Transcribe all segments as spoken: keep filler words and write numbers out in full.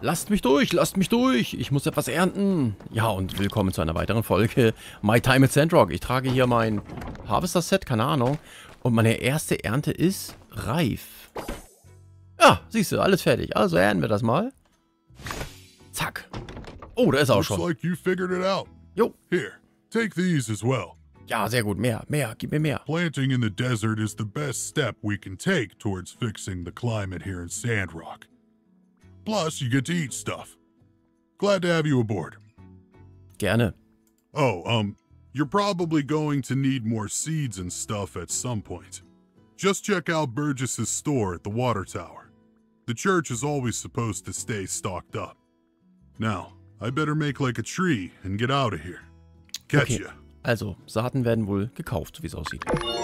Lasst mich durch, lasst mich durch. Ich muss etwas ernten. Ja, und willkommen zu einer weiteren Folge My Time at Sandrock. Ich trage hier mein Harvester-Set, keine Ahnung. Und meine erste Ernte ist reif. Ja, siehst du, alles fertig. Also ernten wir das mal. Zack. Oh, da ist er auch schon. Looks like you figured it out. Jo. Here, take these as well. Ja, sehr gut. Mehr, mehr. Gib mir mehr. Planting in the desert is the best step we can take towards fixing the climate here in Sandrock. Plus, you get to eat stuff. Glad to have you aboard. Gerne. Oh, um, you're probably going to need more seeds and stuff at some point. Just check out Burgess's store at the water tower. The church is always supposed to stay stocked up. Now, I better make like a tree and get out of here. Catch Okay. ya. Also, Saaten werden wohl gekauft, so wie es aussieht.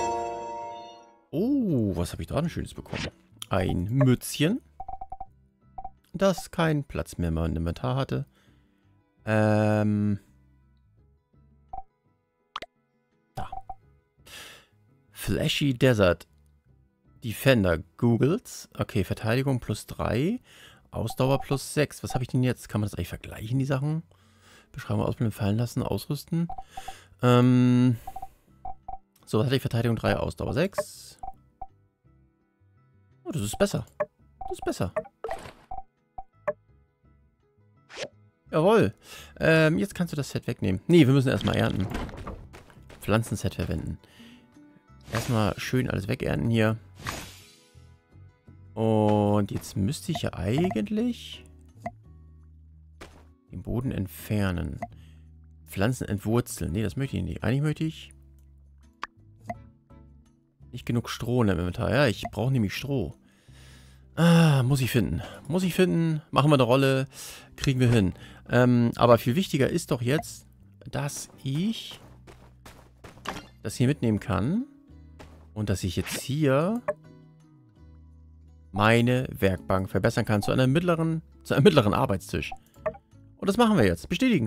Oh, was habe ich da denn Schönes bekommen? Ein Mützchen, das keinen Platz mehr in meinem Inventar hatte. Ähm. Da. Flashy Desert Defender Googles. Okay, Verteidigung plus drei. Ausdauer plus sechs. Was habe ich denn jetzt? Kann man das eigentlich vergleichen, die Sachen? Beschreibung ausbilden, fallen lassen, ausrüsten. Ähm. So, was hatte ich? Verteidigung drei, Ausdauer sechs. Oh, das ist besser. Das ist besser. Jawohl. Ähm, jetzt kannst du das Set wegnehmen. Nee, wir müssen erstmal ernten. Pflanzenset verwenden. Erstmal schön alles wegernten hier. Und jetzt müsste ich ja eigentlich den Boden entfernen. Pflanzen entwurzeln. Nee, das möchte ich nicht. Eigentlich möchte ich nicht genug Stroh in dem Inventar. Ja, ich brauche nämlich Stroh. Ah, muss ich finden. Muss ich finden. Machen wir eine Rolle. Kriegen wir hin. Ähm, aber viel wichtiger ist doch jetzt, dass ich das hier mitnehmen kann. Und dass ich jetzt hier meine Werkbank verbessern kann zu einem mittleren, zu einem mittleren Arbeitstisch. Und das machen wir jetzt. Bestätigen.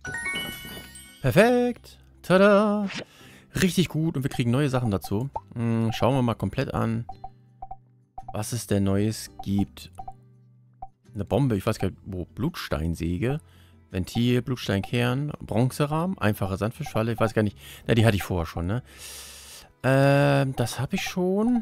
Perfekt. Tada. Richtig gut. Und wir kriegen neue Sachen dazu. Hm, schauen wir mal komplett an, was es denn Neues gibt. Eine Bombe, ich weiß gar nicht, wo. Blutsteinsäge. Ventil, Blutsteinkern, Bronzerahmen, einfache Sandfischfalle. Ich weiß gar nicht. Na, die hatte ich vorher schon, ne? Ähm, das habe ich schon.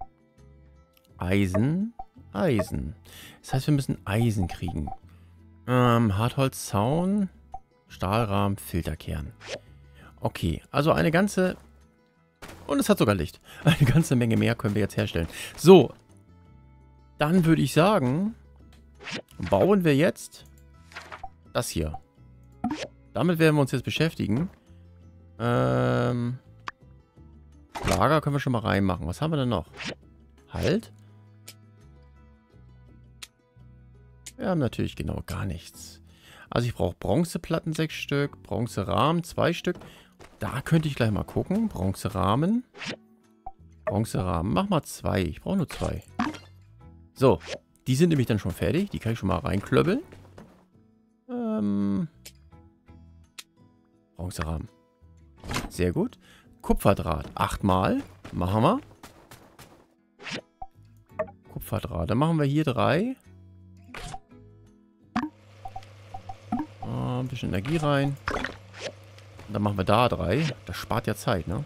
Eisen. Eisen. Das heißt, wir müssen Eisen kriegen. Ähm, Hartholzzaun. Stahlrahmen, Filterkern. Okay, also eine ganze... Und es hat sogar Licht. Eine ganze Menge mehr können wir jetzt herstellen. So. Dann würde ich sagen, bauen wir jetzt das hier. Damit werden wir uns jetzt beschäftigen. Ähm, Lager können wir schon mal reinmachen. Was haben wir denn noch? Halt. Wir haben natürlich genau gar nichts. Also ich brauche Bronzeplatten sechs Stück, Bronzerahmen zwei Stück. Da könnte ich gleich mal gucken. Bronzerahmen. Bronzerahmen. Mach mal zwei. Ich brauche nur zwei. So. Die sind nämlich dann schon fertig. Die kann ich schon mal reinklöppeln. Ähm. Bronzerahmen. Sehr gut. Kupferdraht. Achtmal. Machen wir. Kupferdraht. Dann machen wir hier drei. Ein bisschen Energie rein. Und dann machen wir da drei. Das spart ja Zeit, ne?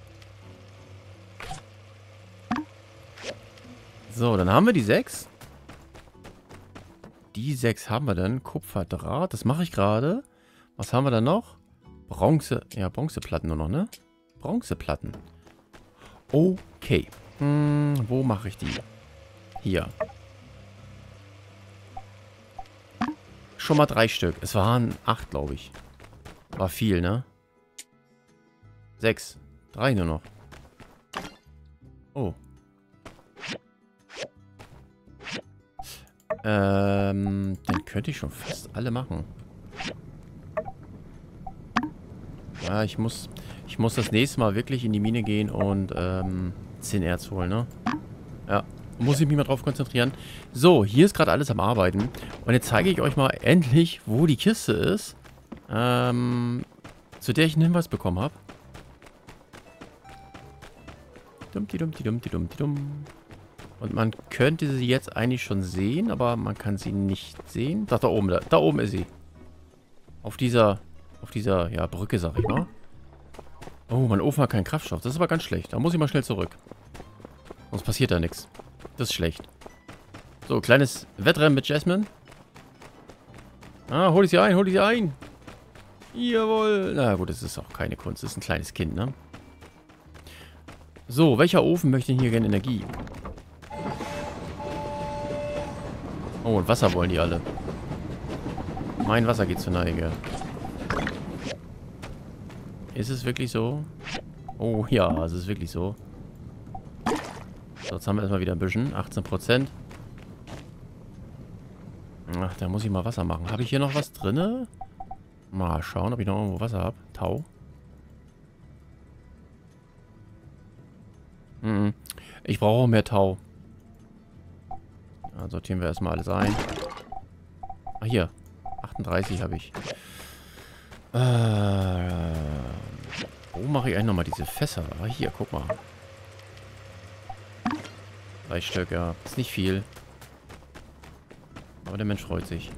So, dann haben wir die sechs. Die sechs haben wir dann. Kupferdraht, das mache ich gerade. Was haben wir dann noch? Bronze. Ja, Bronzeplatten nur noch, ne? Bronzeplatten. Okay. Hm, wo mache ich die? Hier. Schon mal drei Stück. Es waren acht, glaube ich. War viel, ne? Sechs. Drei nur noch. Oh. Ähm, dann könnte ich schon fast alle machen. Ja, ich muss, ich muss das nächste Mal wirklich in die Mine gehen und ähm, zehn Erz holen, ne? Ja. Muss ich mich mal drauf konzentrieren. So, hier ist gerade alles am Arbeiten. Und jetzt zeige ich euch mal endlich, wo die Kiste ist. Ähm, zu der ich einen Hinweis bekommen habe. Dummti dummti dummti dummti dumm. Und man könnte sie jetzt eigentlich schon sehen, aber man kann sie nicht sehen. Ach, da oben, da, da oben ist sie. Auf dieser, auf dieser, ja, Brücke, sag ich mal. Oh, mein Ofen hat keinen Kraftstoff. Das ist aber ganz schlecht. Da muss ich mal schnell zurück. Sonst passiert da nichts. Das ist schlecht. So, kleines Wettrennen mit Jasmine. Ah, hol ich sie ein, hol ich sie ein. Jawohl. Na gut, das ist auch keine Kunst. Das ist ein kleines Kind, ne? So, welcher Ofen möchte denn hier gerne Energie? Oh, und Wasser wollen die alle. Mein Wasser geht zur Neige. Ist es wirklich so? Oh ja, es ist wirklich so. So, jetzt haben wir erstmal wieder ein bisschen. achtzehn Prozent. Ach, da muss ich mal Wasser machen. Habe ich hier noch was drin? Mal schauen, ob ich noch irgendwo Wasser habe. Tau. Hm. Ich brauche mehr Tau. Dann sortieren wir erstmal alles ein. Ah, hier. achtunddreißig habe ich. Äh, wo mache ich eigentlich nochmal diese Fässer? Ah, hier, guck mal. Drei Stück, ja. Ist nicht viel. Aber der Mensch freut sich.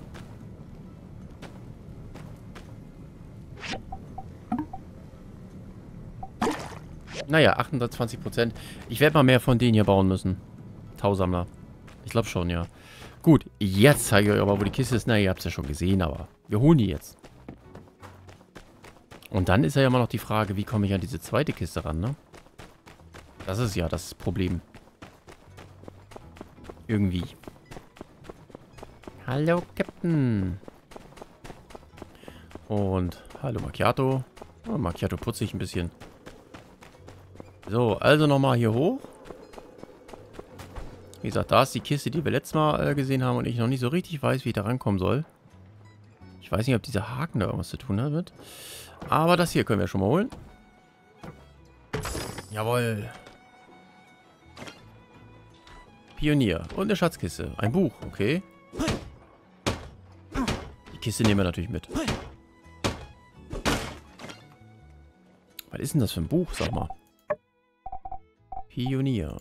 Naja, achtundzwanzig Prozent. Ich werde mal mehr von denen hier bauen müssen. Tausammler. Ich glaube schon, ja. Gut, jetzt zeige ich euch aber, wo die Kiste ist. Na, ihr habt es ja schon gesehen, aber wir holen die jetzt. Und dann ist ja immer noch die Frage, wie komme ich an diese zweite Kiste ran, ne? Das ist ja das Problem. Irgendwie. Hallo, Captain. Und hallo, Macchiato. Oh, Macchiato putzt sich ein bisschen. So, also nochmal hier hoch. Wie gesagt, da ist die Kiste, die wir letztes Mal äh, gesehen haben und ich noch nicht so richtig weiß, wie ich da rankommen soll. Ich weiß nicht, ob dieser Haken da irgendwas zu tun hat mit. Aber das hier können wir schon mal holen. Jawohl. Pionier. Und eine Schatzkiste. Ein Buch, okay. Die Kiste nehmen wir natürlich mit. Was ist denn das für ein Buch, sag mal? Pionier.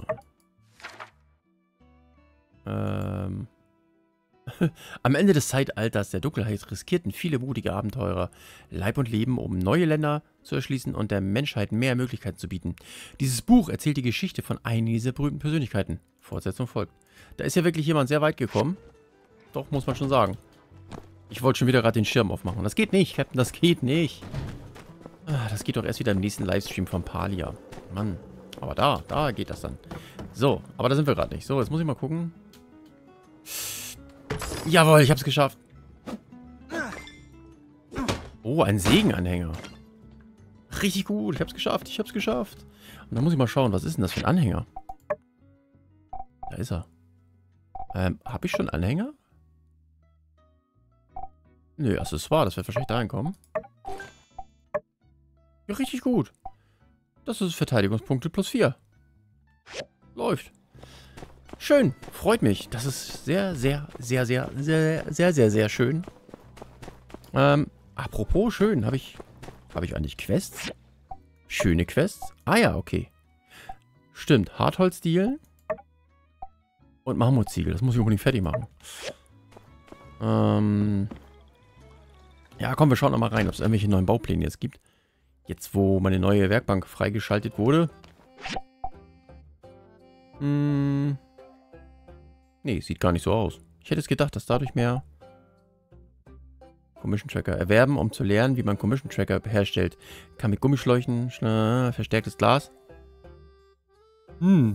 Ähm. Am Ende des Zeitalters der Dunkelheit riskierten viele mutige Abenteurer Leib und Leben, um neue Länder zu erschließen und der Menschheit mehr Möglichkeiten zu bieten. Dieses Buch erzählt die Geschichte von einigen dieser berühmten Persönlichkeiten. Fortsetzung folgt. Da ist ja wirklich jemand sehr weit gekommen. Doch, muss man schon sagen. Ich wollte schon wieder gerade den Schirm aufmachen. Das geht nicht, Captain, das geht nicht. Ah, das geht doch erst wieder im nächsten Livestream von Palia. Mann. Aber da, da geht das dann. So, aber da sind wir gerade nicht. So, jetzt muss ich mal gucken. Jawohl, ich hab's geschafft. Oh, ein Sägenanhänger. Richtig gut, ich hab's geschafft, ich hab's geschafft. Und dann muss ich mal schauen, was ist denn das für ein Anhänger? Da ist er. Ähm, hab ich schon Anhänger? Nö, Accessoire, das wird wahrscheinlich da reinkommen. Ja, richtig gut. Das ist Verteidigungspunkte plus vier. Läuft. Schön, freut mich. Das ist sehr, sehr, sehr, sehr, sehr, sehr, sehr, sehr schön. Ähm, apropos schön, habe ich, habe ich eigentlich Quests? Schöne Quests? Ah ja, okay. Stimmt, Hartholzdielen und Mammutziegel. Das muss ich unbedingt fertig machen. Ähm, ja, komm, wir schauen nochmal rein, ob es irgendwelche neuen Baupläne jetzt gibt. Jetzt, wo meine neue Werkbank freigeschaltet wurde. Hm... Nee, sieht gar nicht so aus. Ich hätte es gedacht, dass dadurch mehr Commission Tracker erwerben, um zu lernen, wie man Commission Tracker herstellt. Kann mit Gummischläuchen, schnell, verstärktes Glas. Hm.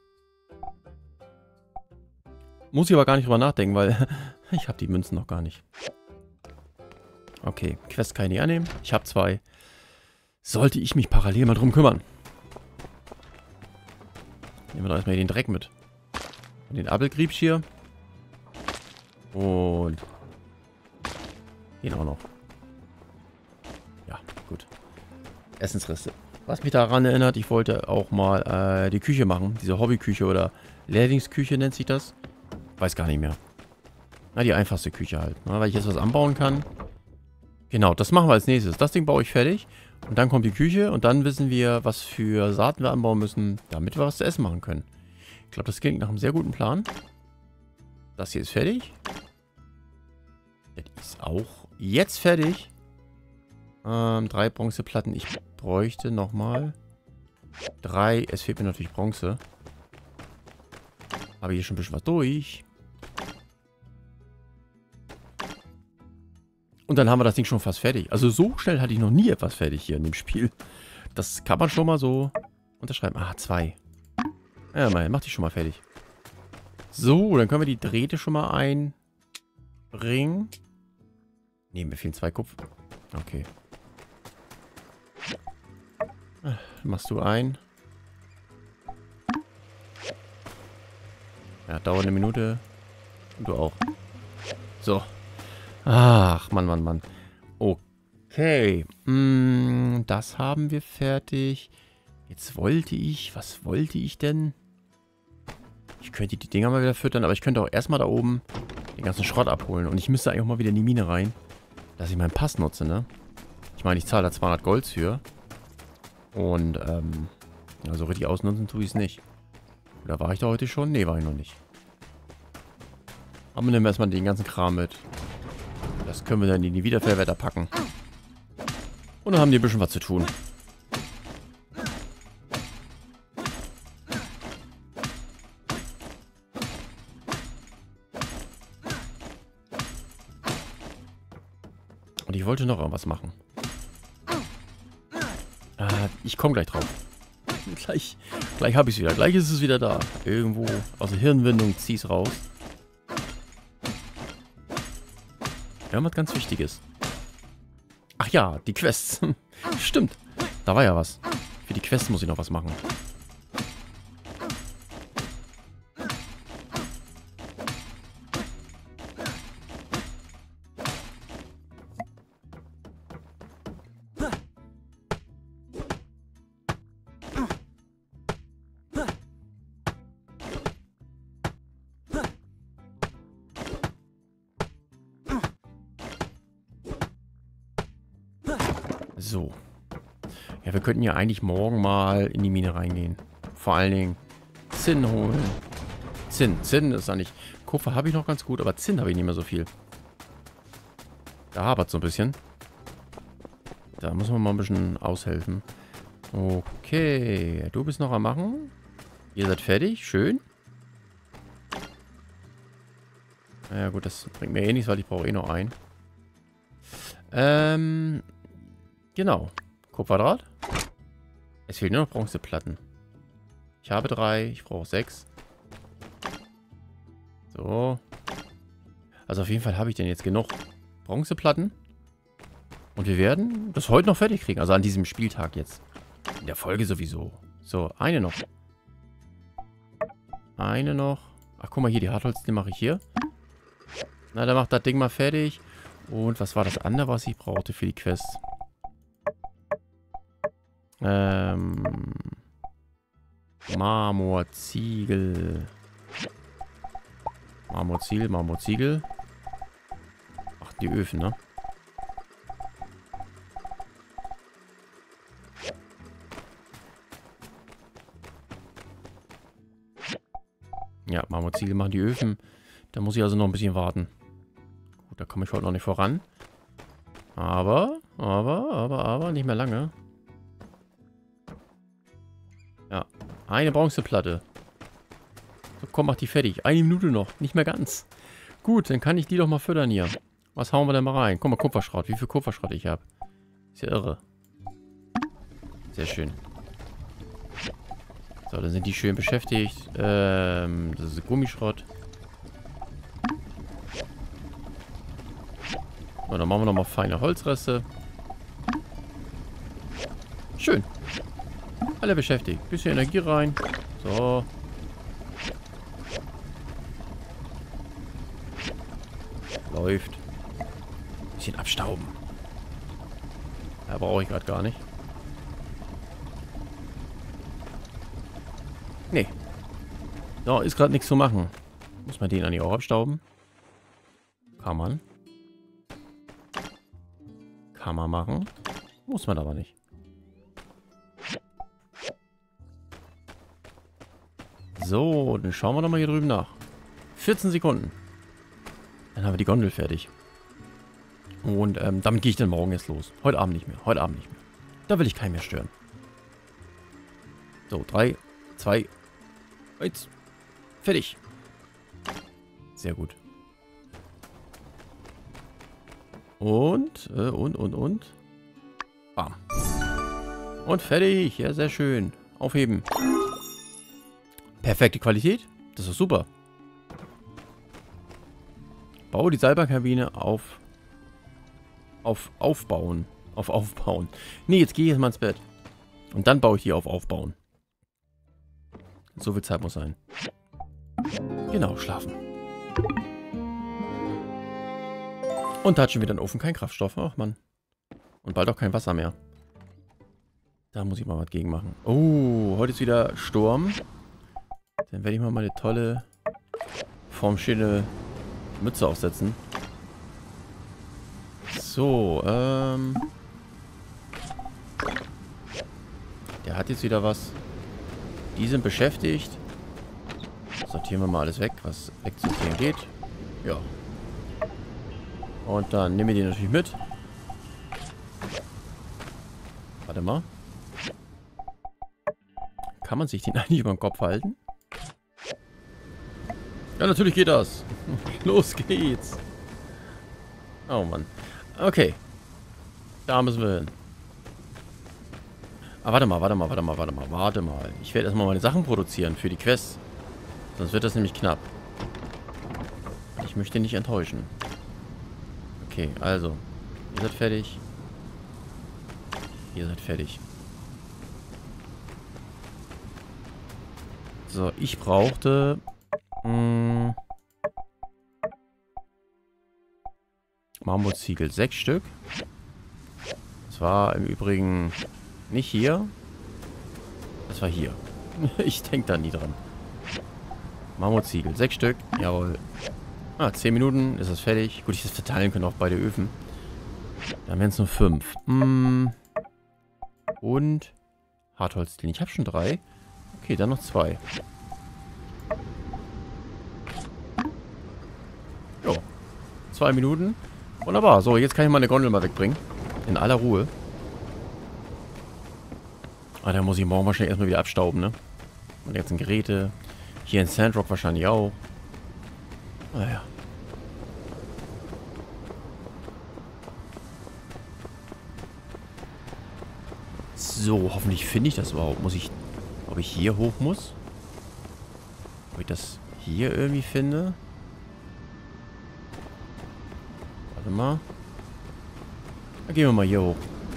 Muss ich aber gar nicht drüber nachdenken, weil ich habe die Münzen noch gar nicht. Okay, Quest kann ich nicht annehmen. Ich habe zwei. Sollte ich mich parallel mal drum kümmern. Nehmen wir doch erstmal den Dreck mit. Den Appelgriebsch hier. Und den auch noch. Ja, gut. Essensreste. Was mich daran erinnert, ich wollte auch mal äh, die Küche machen. Diese Hobbyküche oder Lehrlingsküche nennt sich das. Weiß gar nicht mehr. Na, die einfachste Küche halt. Ne, weil ich jetzt was anbauen kann. Genau, das machen wir als nächstes. Das Ding baue ich fertig. Und dann kommt die Küche. Und dann wissen wir, was für Saaten wir anbauen müssen, damit wir was zu essen machen können. glaube, das klingt nach einem sehr guten Plan. Das hier ist fertig. Das ist auch jetzt fertig. Ähm, drei Bronzeplatten. Ich bräuchte nochmal drei. Es fehlt mir natürlich Bronze. Habe hier schon ein bisschen was durch. Und dann haben wir das Ding schon fast fertig. Also so schnell hatte ich noch nie etwas fertig hier in dem Spiel. Das kann man schon mal so unterschreiben. Ah, zwei. Ja, mal, mach die schon mal fertig. So, dann können wir die Drähte schon mal einbringen. Ne, mir fehlen zwei Kupfer. Okay. Dann machst du ein. Ja, dauert eine Minute. Und du auch. So. Ach, Mann, Mann, Mann. Okay. Mm, das haben wir fertig. Jetzt wollte ich... Was wollte ich denn? Ich könnte die Dinger mal wieder füttern, aber ich könnte auch erstmal da oben den ganzen Schrott abholen. Und ich müsste eigentlich auch mal wieder in die Mine rein, dass ich meinen Pass nutze, ne? Ich meine, ich zahle da zweihundert Gold für. Und, ähm... also richtig ausnutzen tue ich es nicht. Oder war ich da heute schon? Ne, war ich noch nicht. Aber nehmen wir erstmal den ganzen Kram mit. Das können wir dann in die Wiederverwerter packen. Und dann haben die ein bisschen was zu tun. Und ich wollte noch irgendwas machen. Ah, ich komme gleich drauf. Gleich, gleich habe ich es wieder. Gleich ist es wieder da. Irgendwo aus der Hirnwindung zieh es raus. Wir haben was ganz Wichtiges. Ach ja, die Quests. Stimmt. Da war ja was. Für die Quests muss ich noch was machen. So. Ja, wir könnten ja eigentlich morgen mal in die Mine reingehen. Vor allen Dingen Zinn holen. Zinn. Zinn ist eigentlich... Kupfer habe ich noch ganz gut, aber Zinn habe ich nicht mehr so viel. Da hapert es so ein bisschen. Da muss man mal ein bisschen aushelfen. Okay. Du bist noch am Machen. Ihr seid fertig. Schön. Naja gut, das bringt mir eh nichts, weil ich brauche eh noch einen. Ähm... Genau. Kupferdraht. Es fehlen nur noch Bronzeplatten. Ich habe drei. Ich brauche sechs. So. Also auf jeden Fall habe ich denn jetzt genug Bronzeplatten. Und wir werden das heute noch fertig kriegen. Also an diesem Spieltag jetzt. In der Folge sowieso. So, eine noch. Eine noch. Ach, guck mal hier, die Hartholz, die mache ich hier. Na, dann macht das Ding mal fertig. Und was war das andere, was ich brauchte für die Quest? Ähm, Marmorziegel. Marmorziegel, Marmorziegel. Ach, die Öfen, ne? Ja, Marmorziegel machen die Öfen. Da muss ich also noch ein bisschen warten. Gut, da komme ich heute noch nicht voran. Aber, aber, aber, aber, nicht mehr lange. Ja, eine Bronzeplatte. So, komm, mach die fertig. Eine Minute noch. Nicht mehr ganz. Gut, dann kann ich die doch mal füttern hier. Was hauen wir denn mal rein? Guck mal, Kupferschrott. Wie viel Kupferschrott ich habe. Ist ja irre. Sehr schön. So, dann sind die schön beschäftigt. Ähm, das ist Gummischrott. So, dann machen wir nochmal feine Holzreste. Schön. Alle beschäftigt. Bisschen Energie rein. So. Läuft. Bisschen abstauben. Ja, brauche ich gerade gar nicht. Nee. So, ist gerade nichts zu machen. Muss man den eigentlich auch abstauben? Kann man. Kann man machen. Muss man aber nicht. So, dann schauen wir doch mal hier drüben nach. vierzehn Sekunden. Dann haben wir die Gondel fertig. Und ähm, damit gehe ich dann morgen jetzt los. Heute Abend nicht mehr. Heute Abend nicht mehr. Da will ich keinen mehr stören. So, drei, zwei, eins. Fertig. Sehr gut. Und, äh, und, und, und. Bam. Und fertig. Ja, sehr schön. Aufheben. Perfekte Qualität. Das ist super. Baue die Seilbahnkabine auf... Auf Aufbauen. Auf Aufbauen. Nee, jetzt gehe ich erstmal ins Bett. Und dann baue ich die auf Aufbauen. So viel Zeit muss sein. Genau, schlafen. Und da hat schon wieder ein Ofen kein Kraftstoff. Ach man. Und bald auch kein Wasser mehr. Da muss ich mal was gegen machen. Oh, heute ist wieder Sturm. Dann werde ich mal meine tolle, formschöne Mütze aufsetzen. So, ähm... der hat jetzt wieder was. Die sind beschäftigt. Sortieren wir mal alles weg, was wegzusortieren geht. Ja. Und dann nehmen wir die natürlich mit. Warte mal. Kann man sich den eigentlich über den Kopf halten? Ja, natürlich geht das. Los geht's. Oh Mann. Okay. Da müssen wir hin. Ah, warte mal, warte mal, warte mal, warte mal, warte mal. Ich werde erstmal meine Sachen produzieren für die Quests. Sonst wird das nämlich knapp. Ich möchte nicht enttäuschen. Okay, also. Ihr seid fertig. Ihr seid fertig. So, ich brauchte... Mh, Mammutziegel. Sechs Stück. Das war im Übrigen nicht hier. Das war hier. Ich denke da nie dran. Mammutziegel. Sechs Stück. Jawohl. Ah, zehn Minuten ist es fertig. Gut, ich das verteilen können auf beide Öfen. Dann wären es nur fünf. Mm. Und Hartholzdielen. Ich habe schon drei. Okay, dann noch zwei. Jo. Zwei Minuten. Wunderbar. So, jetzt kann ich meine Gondel mal wegbringen. In aller Ruhe. Ah, da muss ich morgen wahrscheinlich erstmal wieder abstauben, ne? Meine ganzen Geräte. Hier in Sandrock wahrscheinlich auch. Naja. So, hoffentlich finde ich das überhaupt. Muss ich... Ob ich hier hoch muss? Ob ich das hier irgendwie finde? Warte mal. Dann gehen wir mal hier hoch.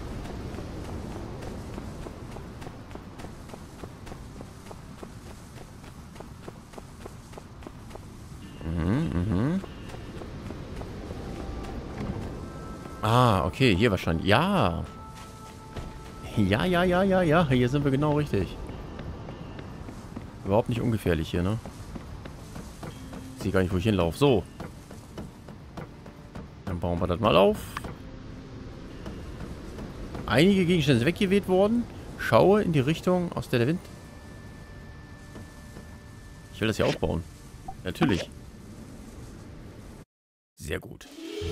Ah, okay, hier wahrscheinlich. Ja. Ja, ja, ja, ja, ja. Hier sind wir genau richtig. Überhaupt nicht ungefährlich hier, ne? Ich sehe gar nicht, wo ich hinlaufe. So. Dann bauen wir das mal auf. Einige Gegenstände sind weggeweht worden. Schaue in die Richtung, aus der der Wind... Ich will das hier aufbauen. Natürlich. Sehr gut.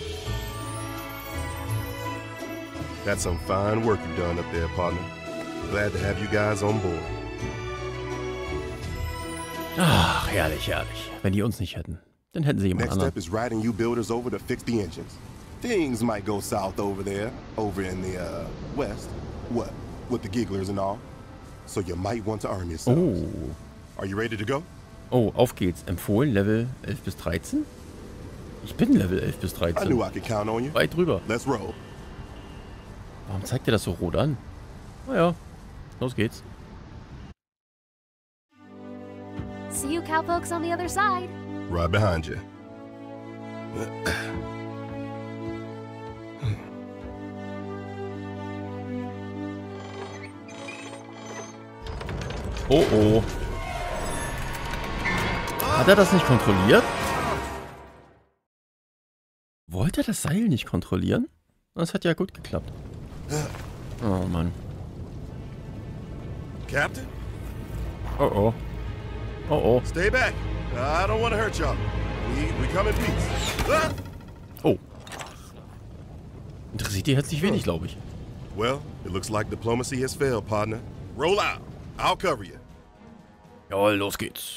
That's some fine work you've done up there, partner. Glad to have you guys on board. Ach, herrlich, herrlich. Wenn die uns nicht hätten, dann hätten sie jemand Next anderen. step is riding you builders over to fix the engines. Things might go south over there, over in the uh, west. What? With the gigglers and all. So you might want to arm yourselves. Oh. Are you ready to go? Oh, auf geht's. Empfohlen Level elf bis dreizehn? Ich bin Level elf bis I dreizehn. knew I could count on you. Weit drüber. Let's roll. Warum zeigt ihr das so rot an? Naja, los geht's. See you cowpokes on the other side. Right behind you. Oh oh. Hat er das nicht kontrolliert? Wollte er das Seil nicht kontrollieren? Das hat ja gut geklappt. Oh Mann. Captain? Oh oh. Oh, oh. Stay back. I don't want to hurt y'all. We, we come in peace. Ah! Oh. Interessiert die herzlich wenig, glaube ich. Well, it looks like diplomacy has failed, partner. Roll out. I'll cover you. Jawohl, los geht's.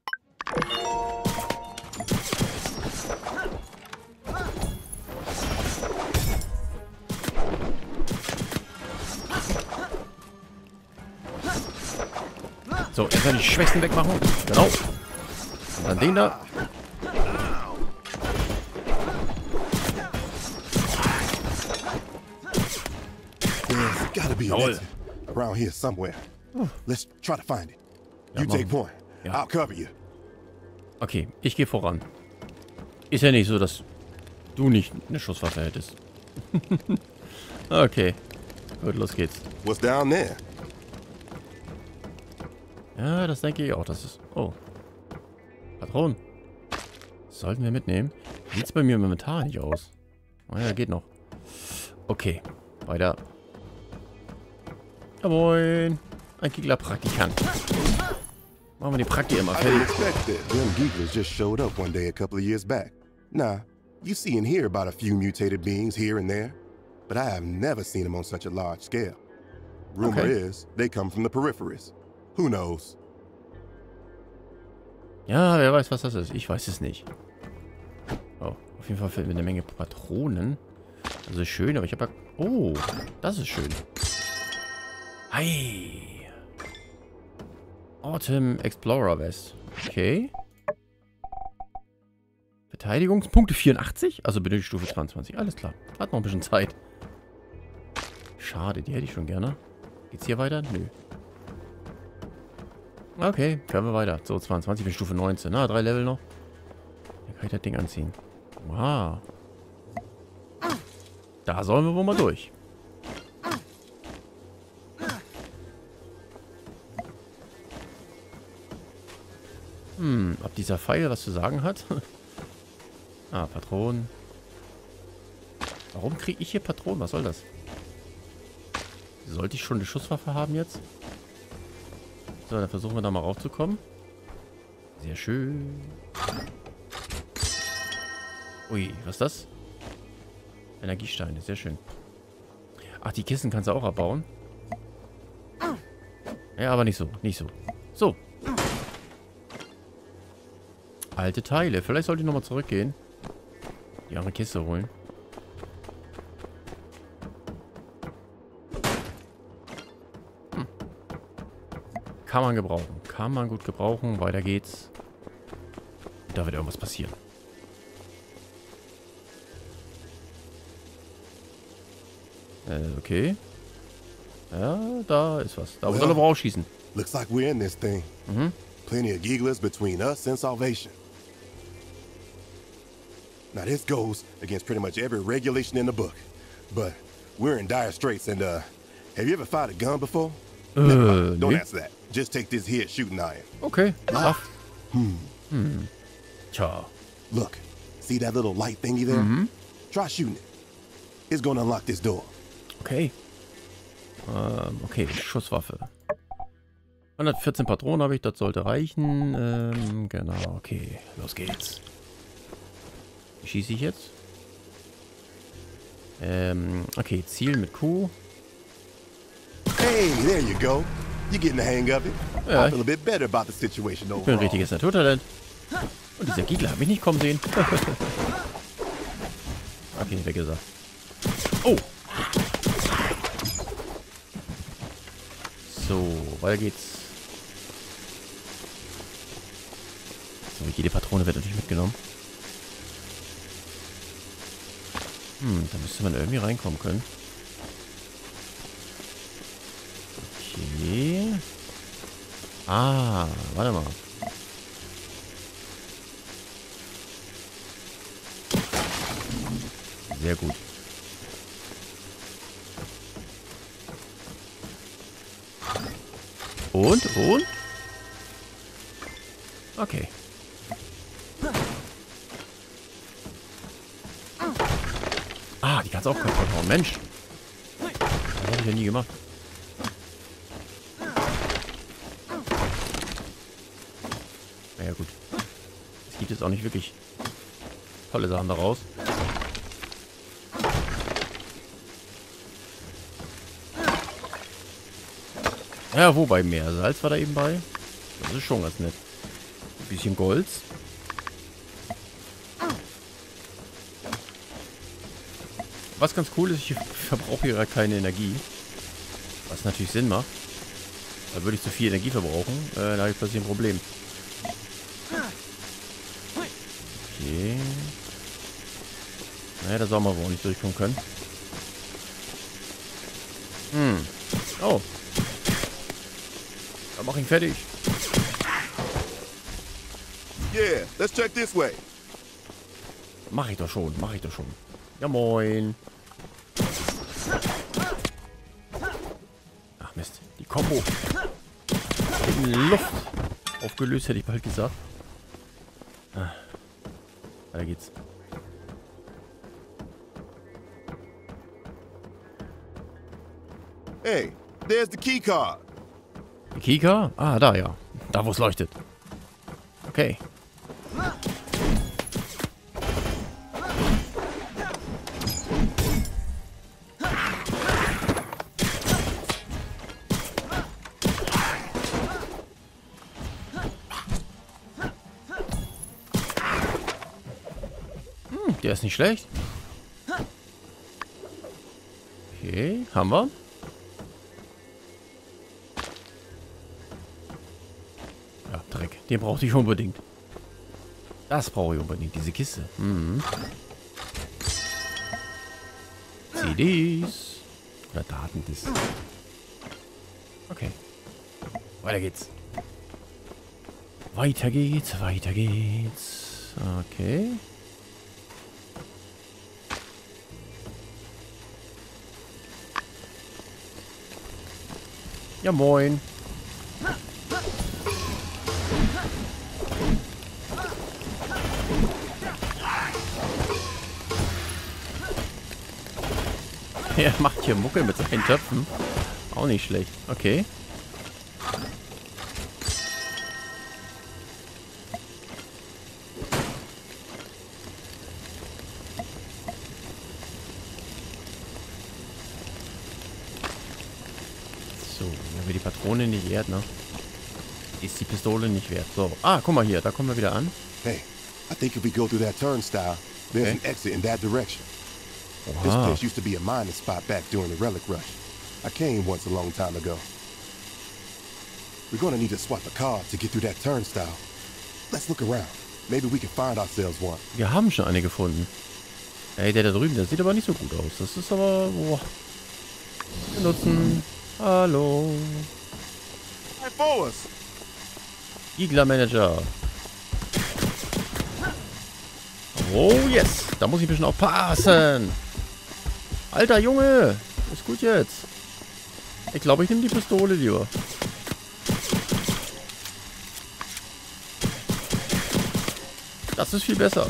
So, jetzt kann ich die Schwächsten wegmachen. Genau. Und dann den da. There's gotta be an Jawohl. exit around here somewhere. Let's try to find it. Ja, You machen take point. Ja. I'll cover you. Okay, ich gehe voran. Ist ja nicht so, dass du nicht eine Schusswaffe hättest. Okay. Gut, los geht's. What's down there? Ja, das denke ich auch. Das ist... Oh. Patronen. Sollten wir mitnehmen. Sieht's bei mir im Inventar nicht aus. Ah ja, geht noch. Okay. Weiter. Ja, moin. Ein Giggler-Praktikant. Machen wir die Praktik immer I didn't fertig. expect that. Them Geeglers just showed up one day a couple of years back. Nah, you see and hear about a few mutated beings here and there, but I have never seen them on such a large scale. Rumor Okay. is they come from the peripheries. Who knows? Ja, wer weiß, was das ist. Ich weiß es nicht. Oh, auf jeden Fall fällt mir eine Menge Patronen. Also schön, aber ich habe ja... Oh, das ist schön. Hi. Autumn Explorer West. Okay. Verteidigungspunkte vierundachtzig? Also benötigt Stufe zweiundzwanzig. Alles klar. Hat noch ein bisschen Zeit. Schade, die hätte ich schon gerne. Geht's hier weiter? Nö. Okay, können wir weiter. So, zweiundzwanzig bin Stufe neunzehn. Na, drei Level noch. Dann kann ich das Ding anziehen. Wow. Da sollen wir wohl mal durch. Hm, ob dieser Pfeil was zu sagen hat? Ah, Patronen. Warum kriege ich hier Patronen? Was soll das? Sollte ich schon eine Schusswaffe haben jetzt? So, dann versuchen wir da mal raufzukommen. Sehr schön. Ui, was ist das? Energiesteine, sehr schön. Ach, die Kisten kannst du auch abbauen. Ja, aber nicht so, nicht so. So. Alte Teile. Vielleicht sollte ich nochmal zurückgehen. Die andere Kiste holen. Hm. Kann man gebrauchen. Kann man gut gebrauchen. Weiter geht's. Da wird irgendwas passieren. Äh, okay. Ja, da ist was. Da muss er aber rausschießen. Looks like we're in this thing. Mhm. Plenty of Geeglers between us and salvation. Now this goes against pretty much every regulation in the book. But we're in dire straits and uh, have you ever fired a gun before? Never mind. Äh, Don't nee. answer that. Just take this here shooting iron. Okay. Ach. Hmm. Hm. Tja. Look, see that little light thingy there? Mhm. Try shooting it. It's gonna unlock this door. Okay. Ähm, okay, Schusswaffe. hundertvierzehn Patronen habe ich, das sollte reichen. Ähm, genau, okay. Los geht's. Wie schieße ich jetzt? Ähm, okay, Ziel mit Q. Hey, there you go. You're getting the hang of it. Ja, I feel a bit better about the situation ich bin ein overall. richtiges Naturtalent. Und dieser Giegler hat mich nicht kommen sehen. Okay, weg ist er. Oh! So, weiter geht's. So, jede Patrone wird natürlich mitgenommen. Hm, da müsste man irgendwie reinkommen können. Okay. Ah, warte mal. Sehr gut. Und, und? Okay. Ah, die kannst du auch kaputt hauen. Mensch. Das habe ich ja nie gemacht. jetzt auch nicht wirklich tolle Sachen daraus. Ja, wobei mehr Salz war da eben bei. Das ist schon ganz nett. Ein bisschen Gold. Was ganz cool ist, ich verbrauche hier keine Energie. Was natürlich Sinn macht. Da würde ich zu viel Energie verbrauchen. Äh, da habe ich plötzlich ein Problem. Okay. Naja, da soll man wohl auch nicht durchkommen können. Hm. Oh. Dann mach ihn fertig. Yeah, let's check this way. Mach ich doch schon, mach ich doch schon. Ja, moin. Ach Mist, die Kombo. In Luft aufgelöst, hätte ich bald gesagt. Ah. Da geht's. Hey, there's the key card. Die Kika? Ah, da ja. Da, wo es leuchtet. Okay. Hm, der ist nicht schlecht. Okay, haben wir. Ja, Dreck. Den brauchte ich unbedingt. Das brauche ich unbedingt, diese Kiste. Mhm. C Ds. Oder Datendisks. Okay. Weiter geht's. Weiter geht's, weiter geht's. Okay. Ja, moin. Er macht hier Mucke mit seinen Töpfen. Auch nicht schlecht. Okay. So, wenn wir die Patrone nicht wert, ne? Ist die Pistole nicht wert. So. Ah, guck mal hier. Da kommen wir wieder an. Hey, I think if we go through that turnstile, there's Okay. an exit in that direction. This Oha. place used to be a mining spot back during the Relic Rush. I came once a long time ago. We're gonna need to swipe a card to get through that turnstile. Let's look around. Maybe we can find ourselves one. Wir haben schon eine gefunden. Ey, der da drüben, der sieht aber nicht so gut aus. Das ist aber... Boah. Benutzen. Hallo. Right for us. Igler Manager. Oh, yes. Da muss ich ein bisschen aufpassen. Alter Junge. Ist gut jetzt. Ich glaube, ich nehme die Pistole lieber. Das ist viel besser.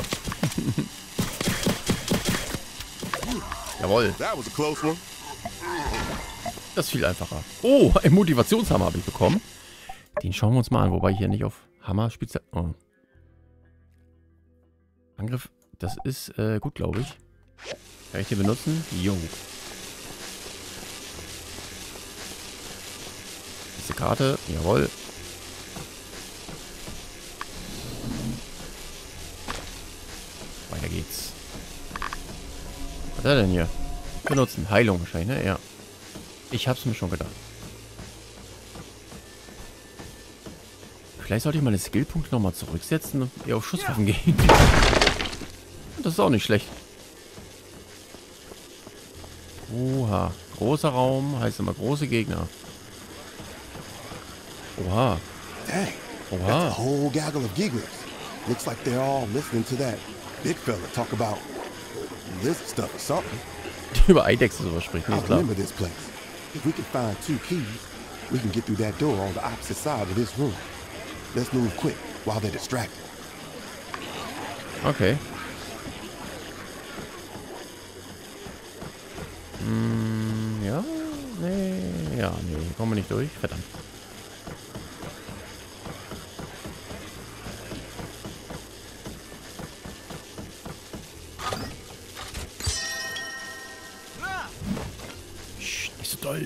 Jawohl. That was a close one. Das ist viel einfacher. Oh, ein Motivationshammer habe ich bekommen. Den schauen wir uns mal an, wobei ich hier nicht auf Hammer Spitze. Oh. Angriff, das ist äh, gut, glaube ich. Kann ich den benutzen? Jo. Diese Karte, jawohl. Weiter geht's. Was ist er denn hier? Benutzen, Heilung wahrscheinlich, ne? Ja. Ich hab's mir schon gedacht. Vielleicht sollte ich meine Skillpunkte nochmal zurücksetzen und eher auf Schusswaffen gehen. Das ist auch nicht schlecht. Oha. Großer Raum heißt immer große Gegner. Oha. Dang. That's a Oha. whole gaggle of gigglers. Looks like they're all listening to that big fella talk about lizard stuff or something. Über Eidechse sowas spricht, I nicht klar. remember this place. If we can find two keys, we can get through that door on the opposite side of this room. Let's move quick while they're distracted. Okay. Hm, ja. Nee. Ja, nee. Kommen wir nicht durch. Verdammt. doll.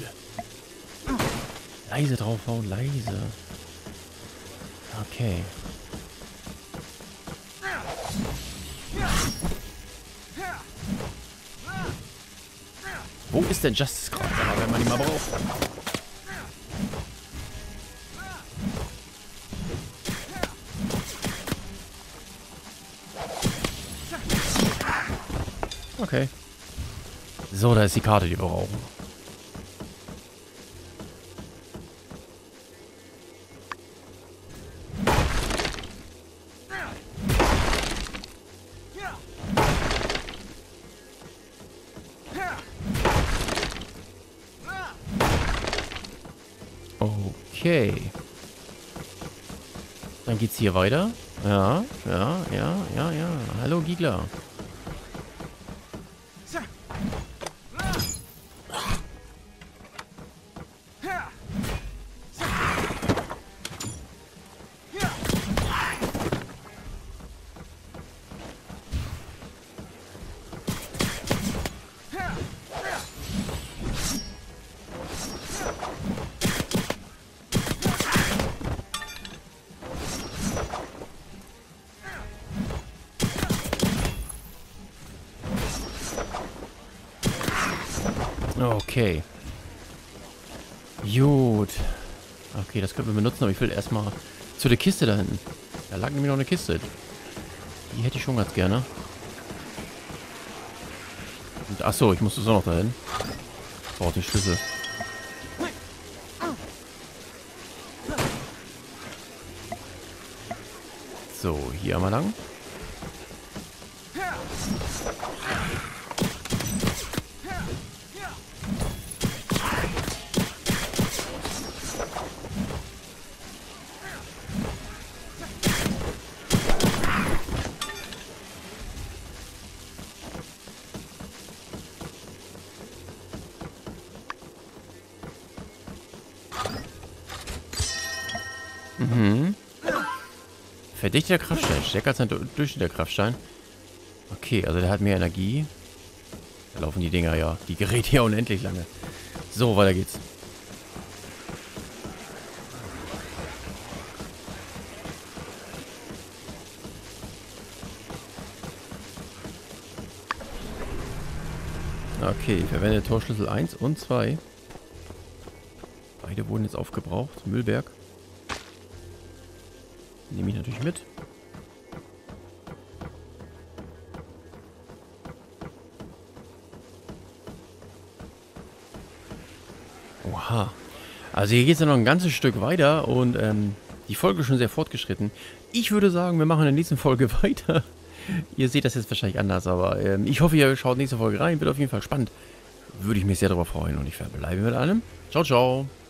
Leise draufhauen, leise. Okay. Wo ist denn Justice gerade, wenn man ihn mal braucht? Okay. So, da ist die Karte, die wir brauchen. Okay. Dann geht's hier weiter. Ja, ja, ja, ja, ja. Hallo, Giegler. Okay. Gut. Okay, das können wir benutzen, aber ich will erstmal zu der Kiste da hinten. Da lag nämlich noch eine Kiste. Die hätte ich schon ganz gerne. Und, achso, ich muss das auch noch dahin. Ich brauche den Schlüssel. So, hier einmal lang. Mhm. Verdichteter Kraftstein. Stärker als ein durchschnittlicher Kraftstein. Okay, also der hat mehr Energie. Da laufen die Dinger ja. Die Geräte ja unendlich lange. So, weiter geht's. Okay, verwende Torschlüssel eins und zwei. Beide wurden jetzt aufgebraucht. Müllberg. Nehme ich natürlich mit. Oha. Also hier geht es ja noch ein ganzes Stück weiter und ähm, die Folge ist schon sehr fortgeschritten. Ich würde sagen, wir machen in der nächsten Folge weiter. Ihr seht das jetzt wahrscheinlich anders, aber ähm, ich hoffe, ihr schaut nächste Folge rein. Wird auf jeden Fall spannend. Würde ich mich sehr darüber freuen und ich verbleibe mit allem. Ciao, ciao.